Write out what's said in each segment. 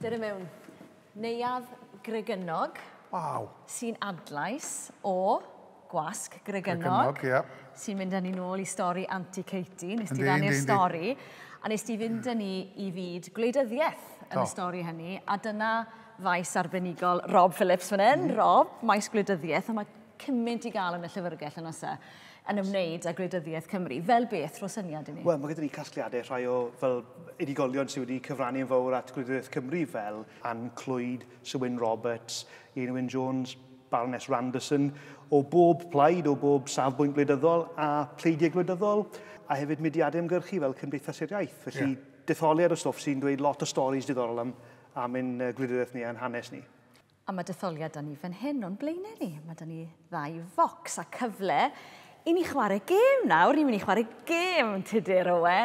Dyna mewn neuadd grygynog sy'n adlais o gwasg grygynog sy'n mynd â ni nôl i stori Antiquity. Nes ti rannu'r stori a nes ti fynd â ni i fyd gwleidyddiaeth yn y stori hynny a dyna faes arbenigol Rob Phillips fan hyn. Rob, maes gwleidyddiaeth a mae cymaint i gael yn y Llyfrgell yn osa yn ymwneud â gwleidyddiaeth Cymru. Fel beth, rho syniad i ni? Wel, mae gyda ni casgliadau rhai o fel unigolion sydd wedi cyfrannu'n fawr at gwleidyddiaeth Cymru fel Ann Clwyd, Sir Roberts, Ian Jones, Baroness Randerson, o bob plaid, o bob safbwynt gwleidyddol a pleidiau gwleidyddol, a hefyd mudiadau ymgyrchu fel Cymdeithas yr Iaith. Felly, detholiad o stwff sy'n dweud lot o storis diddorol am ein gwleidyddiaeth ni a'n hanes ni. A mae detholiad da ni fan hyn o'n blaenau ni. Mae da ni ddau focs a cyfle i ni chwarae gêm nawr. Ni'n mynd i chwarae gêm, Tudur Owen.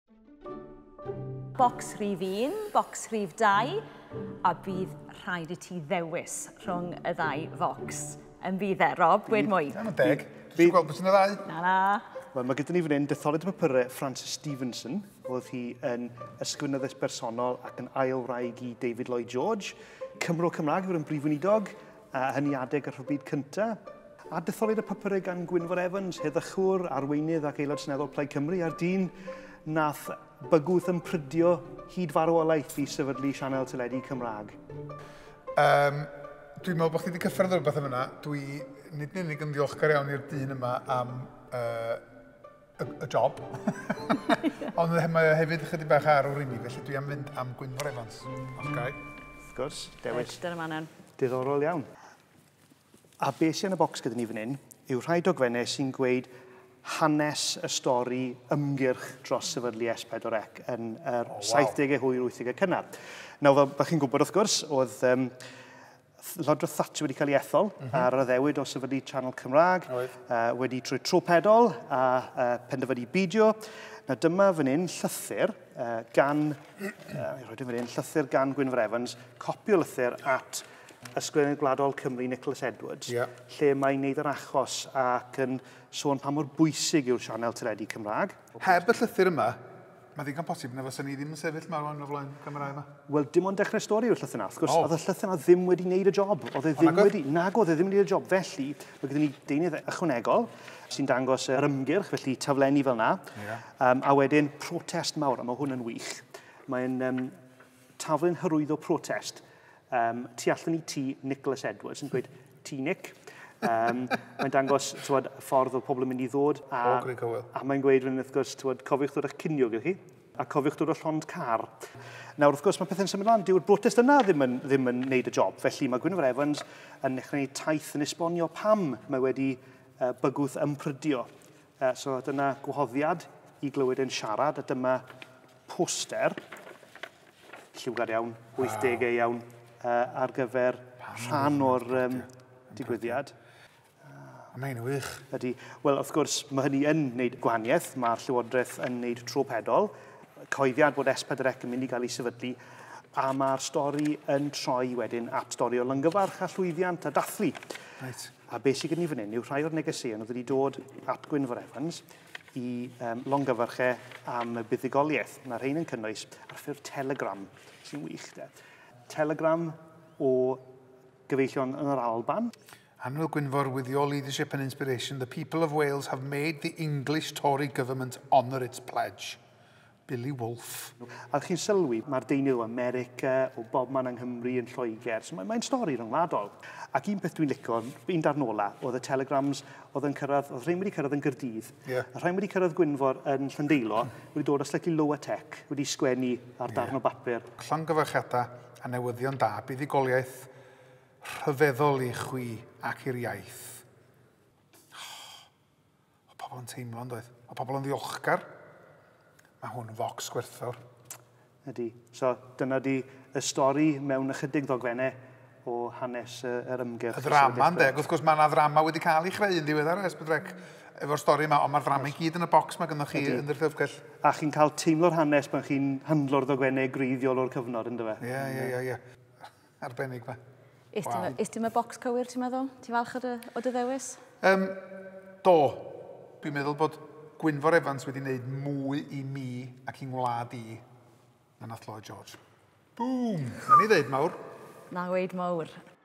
Bocs rhif 1, bocs rhif 2, a bydd rhaid i ti ddewis rhwng y ddau focs. Yn bydd Rob, gwed mwy. Yn deg. Dwi'n gweld beth yn y ddau. Na. Wel, mae gyda ni fan hyn detholiad y papurau Francis Stevenson, oedd hi yn ysgrifennyddus personol ac yn ailwraig i David Lloyd George. Cymro Cymraeg yw'r yn brif weinidog, a hynny adeg ar rhywbyd cyntaf. A detholiad y papurau gan Gwynfor Evans, heddychwr, arweinydd ac aelod seneddol Plaid Cymru ar dyn nath bygwth yn prydio hyd farwolaeth i sefydlu sianel teledu Cymraeg. Dwi'n meddwl bod chi wedi cyffredin o'r beth yma. Dwi nid yn unig yn ddiolchgar iawn i'r dyn yma am y job. Ond mae hefyd chydig bach ar o'r imi, felly dwi am fynd am Gwynfor Evans. Os gai? Wrth gwrs, Dewis. Dyna ma'n Diddorol iawn. A beth sy'n y bocs gyda ni fan hyn yw rhai dogfennau sy'n gweud hanes y stori ymgyrch dros sefydlu S4C yn yr 70au hwyr 80au cynnar. Nawr, fel bych chi'n gwybod wrth gwrs, oedd Llywodraeth Thatcher wedi cael ei ethol ar y ddewyd o sefydlu Channel Cymraeg, wedi trwy trwpedol a penderfynu beidio. Na dyma fan hyn llythyr gan Gwynfor Evans, copi o lythyr at ysgrifennydd gwladol Cymru Nicholas Edwards, lle mae'n gwneud yr achos ac yn sôn pa mor bwysig yw'r sianel teledu Cymraeg. Heb y llythyr yma, mae ddigon posib na fysa ni ddim yn sefyll marwan o flaen camerau yma. Wel, dim ond dechrau stori yw'r llythyr yna. Wrth gwrs, oedd y llythyr yna ddim wedi gwneud y job. Oedd e ddim wedi gwneud y job. Felly, mae gyda ni deunydd ychwanegol sy'n dangos yr ymgyrch, felly taflenni fel yna. A wedyn protest mawr, a mae hwn yn wych. Mae'n taflen hyrwyddo protest tu allan i ti Nicholas Edwards yn gweud ti Nick. Mae'n dangos ffordd o pobl yn mynd i ddod. A mae'n gweud wrth gwrs, cofiwch ddod eich cinio gyda chi, a cofiwch ddod o llond car. Nawr, wrth gwrs, mae pethau'n symud lan. Dyw'r brotest yna ddim yn neud y job. Felly mae Gwynfor Evans yn dechrau taith yn esbonio pam mae wedi bygwth ymprydio. So dyna gwahoddiad i glywed yn siarad, a dyma poster, lliwgar iawn, 80au iawn, ar gyfer rhan o'r digwyddiad. Mae'n wych. Wel, wrth gwrs, mae hynny yn gwneud gwahaniaeth. Mae'r Llywodraeth yn gwneud trwpedol. Coeddiad bod S4C yn mynd i gael ei sefydlu. A mae'r stori yn troi wedyn at stori o lyngyfarch a llwyddiant a dathlu. A beth sydd gen i fan hyn yw rhai o'r negeseuon oedd wedi dod at Gwynfor Evans i longyfarchau am y buddigoliaeth. Mae'r rhain yn cynnwys ar ffurf telegram, sy'n wych. Telegram o gyfeillion yn yr Alban. Anwyl Gwynfor, with your leadership and inspiration, the people of Wales have made the English Tory government honour its pledge. Billy Wolfe. A chi'n sylwi, mae'r deunydd o America, o bobman yng Nghymru yn Lloegr. So mae'n stori rhyngwladol. Ac un peth dwi'n licio, un darn ola, oedd y telegrams oedd rhain wedi cyrraedd yn Gyrdydd. A rhain wedi cyrraedd Gwynfor yn Llandeilo, wedi dod o slightly lower tech, wedi sgwennu ar darn o bapur. Llongyfarchiadau a newyddion da, buddigoliaeth rhyfeddol i chwi ac i'r iaith. O pobl yn teimlo yn dweud. O pobl yn ddiolchgar. Mae hwn focs gwerthfawr. Ydy. So dyna di y stori mewn ychydig ddogfennau o hanes yr ymgyrch. Y ddrama yn deg. Wrth gwrs mae yna ddrama wedi cael ei chreu yn diweddar S4C efo'r stori yma, ond mae'r ddrama i gyd yn y bocs mae gynnoch chi yn yr Llyfrgell. A chi'n cael teimlo'r hanes pan chi'n handlo'r ddogfennau greiddiol o'r cyfnod, ynddo fe? Ie. Arbennig fe. Is dim y bocs cywir, ti'n meddwl? Ti'n falch o dy ddewis? Do. Dwi'n meddwl bod Gwynfor Evans wedi gwneud mwy i mi ac i'n wlad i na nath Lloyd George. Boom! Na ni ddeud mawr. Na weid mawr.